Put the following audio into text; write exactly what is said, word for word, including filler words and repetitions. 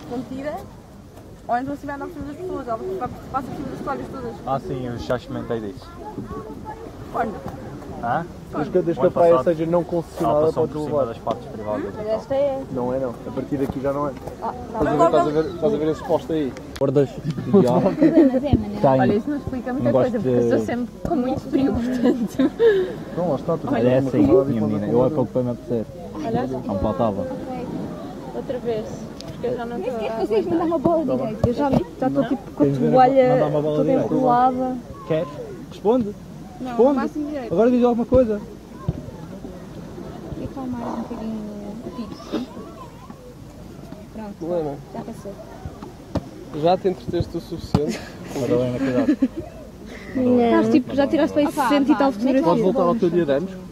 contida, ou então se estiver na frente das pessoas, ela passa por cima das toalhas todas. Ah sim, eu já experimentei disso. Quando? Hã? Desde que, desde que a praia seja não concessionada, ela passou podes por cima levar. das partes privadas. Mas esta é. Não é não, a partir daqui já não é. Ah, tá Estás a ver, estás a ver, estás a ver esse posto aí? Gordas de diabo. Olha, isso não explica muita Não coisa, gosto porque eu de- estou sempre com muito frio, portanto. Não, lá está, tu Olha, é assim, minha menina, eu é pouco para me apetecer. Olha, Não faltava. outra vez. Porque eu já não estou a Consegues mandar uma bola direita? Eu já já estou tipo com a Tens de ver a- toalha mandar uma bola toda direita. enrolada. Queres? Responde. Não, Responde. máximo direito. Agora diz alguma coisa. E acalmar um bocadinho o piso. Pronto, Não é não. já passou. Já te entreteste o suficiente. Madalena, cuidado. Estás tipo, já tiraste para aí sessenta e tal Podes fotografias. voltar ao teu dia de anos?